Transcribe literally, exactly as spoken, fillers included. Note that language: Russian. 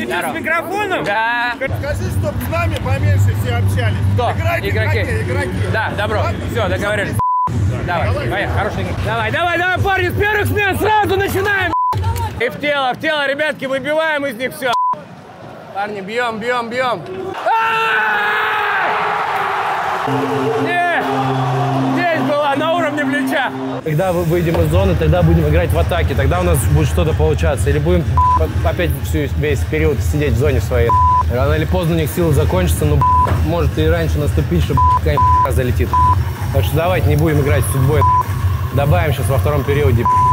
Ты что, с микрофоном? Да. Скажи, чтоб с нами поменьше все общались. Кто? Играйте, Игроки. игроки, игроки. Да, добро. Все, договорились. Давай, давай, хороший. Давай, давай, давай, парни, с первых смен сразу начинаем. И в тело, в тело, ребятки, выбиваем из них все. Парни, бьем, бьем, бьем. Нет, здесь была на уровне плеча. Когда мы выйдем из зоны, тогда будем играть в атаке, тогда у нас будет что-то получаться. Или будем опять всю, весь период сидеть в зоне своей. Рано или поздно у них силы закончатся, но может и раньше наступить, что какая-нибудь залетит. Так что давайте не будем играть с судьбой. Добавим сейчас во втором периоде.